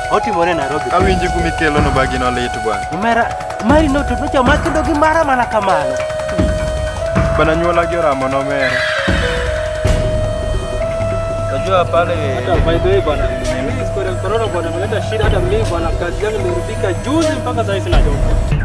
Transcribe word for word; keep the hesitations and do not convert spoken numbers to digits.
Oti more Nairobi. Awinji kumikelo no bagi no lit bwana. Mera mari no to cha makindo gi mara mana kamano. Bana nyuola gi oramo no mera. Najua pale hata by the way bwana. Mimi siko corona bwana, naleta shida hata mimi bwana, kazi yangu imerudika juzi mpaka sasa sina job.